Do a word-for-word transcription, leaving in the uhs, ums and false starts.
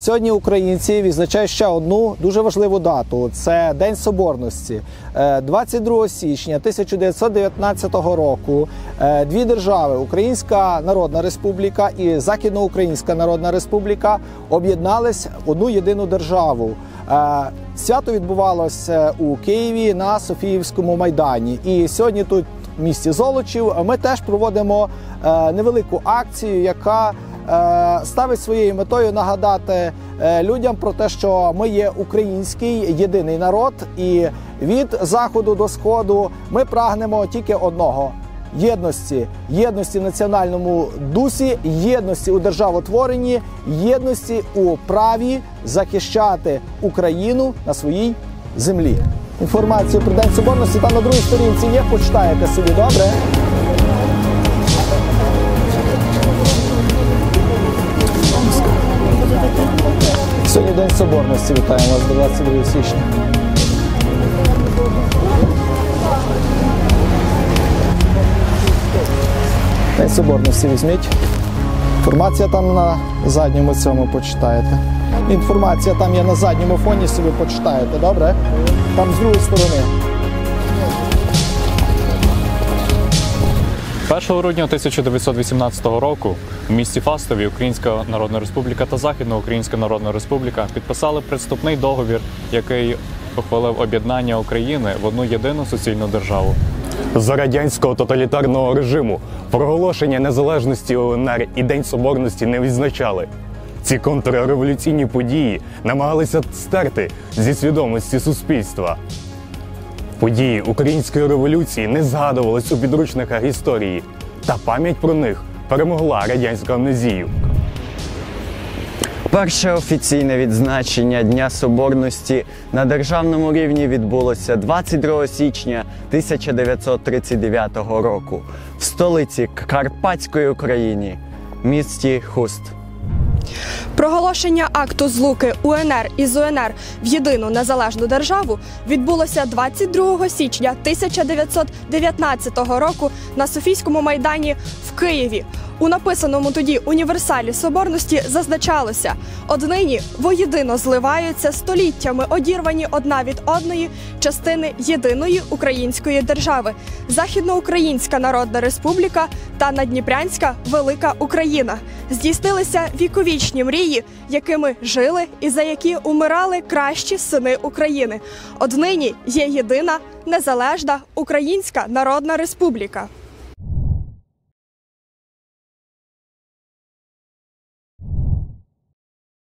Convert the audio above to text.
Сьогодні українці відзначають ще одну дуже важливу дату – це День Соборності. двадцять другого січня тисяча дев'ятсот дев'ятнадцятого року дві держави – Українська Народна Республіка і Західноукраїнська Народна Республіка – об'єднались в одну єдину державу. Свято відбувалося у Києві на Софіївському майдані. І сьогодні тут, в місті Золочів, ми теж проводимо невелику акцію, яка ставить своєю метою нагадати людям про те, що ми є український єдиний народ, і від заходу до сходу ми прагнемо тільки одного – єдності. Єдності в національному дусі, єдності у державотворенні, єдності у праві захищати Україну на своїй землі. Інформацію про День Соборності там на другій сторінці є, почитаєте собі, добре? Сьогодні День Соборності. Вітаємо вас двадцять другого січня. День Соборності візьміть. Інформація там на задньому цьому почитаєте. Інформація там є на задньому фоні, собі почитаєте, добре? Там з другої сторони. першого грудня тисяча дев'ятсот вісімнадцятого року у місті Фастові Українська Народна Республіка та Західноукраїнська Народна Республіка підписали предвступний договір, який ухвалив об'єднання України в одну єдину суцільну державу. За радянського тоталітарного режиму проголошення незалежності УНР і День Соборності не відзначали. Ці контрреволюційні події намагалися стерти зі свідомості суспільства. Події Української революції не згадувались у підручниках історії, та пам'ять про них перемогла радянську амнезію. Перше офіційне відзначення Дня Соборності на державному рівні відбулося двадцять другого січня тисяча дев'ятсот тридцять дев'ятого року в столиці Карпатської України, місті Хуст. Проголошення акту злуки УНР із УНР в єдину незалежну державу відбулося двадцять другого січня тисяча дев'ятсот дев'ятнадцятого року на Софійському майдані в Києві. У написаному тоді універсалі Соборності зазначалося: «Однині воєдино зливаються століттями одірвані одна від одної частини єдиної української держави – Західноукраїнська Народна Республіка та Надніпрянська Велика Україна. Здійснилися віковічні мрії, якими жили і за які умирали кращі сини України. Однині є єдина незалежна Українська Народна Республіка».